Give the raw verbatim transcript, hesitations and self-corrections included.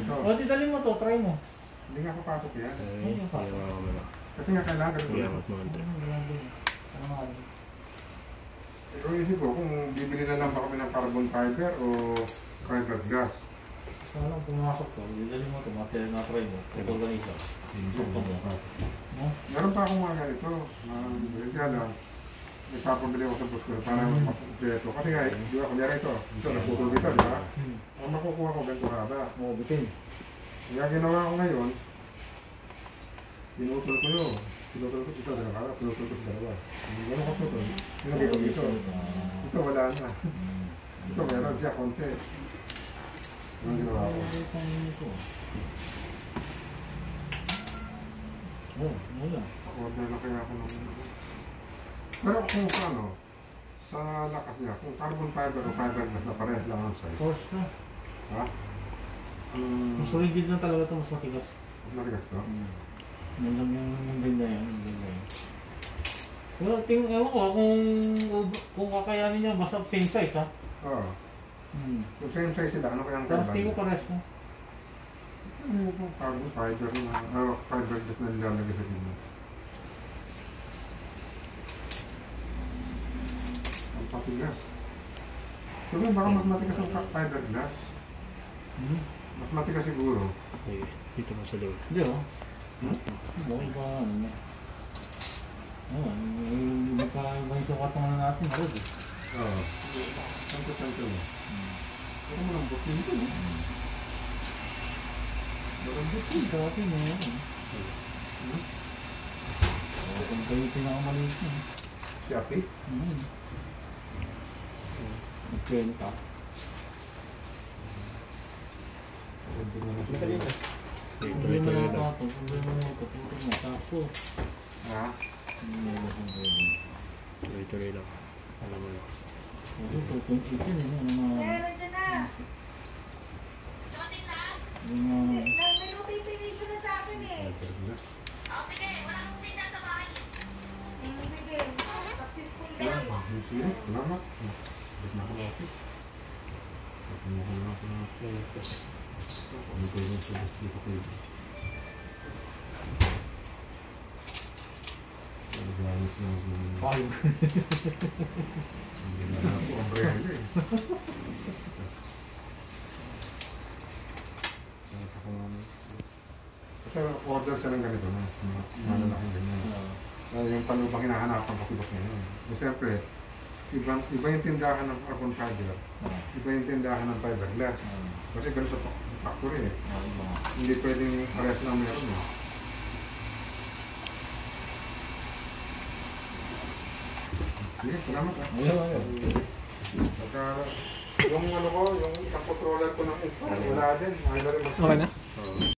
ito. O, di dali mo to, try mo. Hindi nga papasok yan. Ay, hindi makakamala. Kasi nga kailangan ganito. Iyangat mo ante. Pero isip ko, kung bibili na lang ba kami ng carbon fiber o fiberglass? Saan lang pumasok to, di dali mo to, mati na try mo. Ito lang isa. Sukto mo. No? Meron pa akong mga ganito. Uh, kaya lang, nagpapabili ako sa bus ko para makumpleto. Kasi nga, di ba, kunyari ito. Ito, naputol dito, di ba? Ang makukuha ko, ganito haba. Oo, bitin. Kaya ginawa ko ngayon, pinutol ko yun. Pinutol ko ito, dalawa. Pinutol ko sa dalawa. Gano'n ko pinutol. Pinagay ko dito. Ito, wala na. Ito, meron siya, konti. Ano ginawa ko? Oo, wala. Order na kaya ako ng... Pero kung paano, sa lakas niya, kung carbon fiber o fiberglass na parehas lang ang size. Force na. Ha? Um, Mas rigid na talaga ito, mas matigas. Matigas to? Yan lang yung yung ganda yan, yung ganda yan. Pero ting, ewan ko kung, kung kakayanin niya, basta same size ha? Oo. Hmm. Kung same size sila, ano kayang Tapos kailan? tingin ko pares na. Ano po, carbon fiber na, uh, fiberglass na nilalagay sa gina. Ang patigas. Sabi, baka mas matigas ang fiberglass. Hmm? Mas matigas siguro. Okay, dito mo sa loob. Hindi oh. Hmm? Buhay pa ano na. Oo, hindi pa ibang sukat naman natin, harod eh. Oo. Tanto-tanto mo. Pero mo lang butin ito, no? Malambot Hindi, dati na yun. Oo, kung kayo pinakamaliit na. si Api. Hmm. Nagkwenta. Okay, Problema tuloy-tuloy na lang. ito, problema na ito, puro mo, tapo. Ha? Hindi mo kung pwede. Tuloy-tuloy lang. Alam mo lang. Kasi two point eight yun, ano mga... Eh, nandiyan na. Yung mga... May notification na sa akin eh. Fiberglass. Sige, successful daw eh. Sige, salamat. Balik na ako ng office. Pagkumuha na ako ng office. Ano ko yung sa dito ko yun? Ano gamit na ako? Five. Hindi na ako ang brenda eh. Kasi order siya ng ganito na. Malalaking ganyan. Lalo yung palubang hinahanapan ko kibos ngayon. So, siyempre, iba, iba yung tindahan ng carbon fiber. Iba yung tindahan ng fiberglass. Kasi ganun sa factory eh. Hindi pwedeng parehas lang meron eh. Sige, salamat ah. Ayaw, ayaw. Saka, yung ano ko, yung isang controller ko ng Xbox, wala din. Ayaw na rin mag- Okay na? Oo.